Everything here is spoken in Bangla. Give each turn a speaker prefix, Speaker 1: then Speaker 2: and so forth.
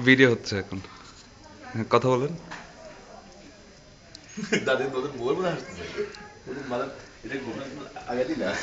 Speaker 1: ভিডিও হচ্ছে এখন। হ্যাঁ, কথা বলেন।
Speaker 2: দাদের তোদের বউর মনে আসতেছে মানে এটা ঘুরে আগে দিই না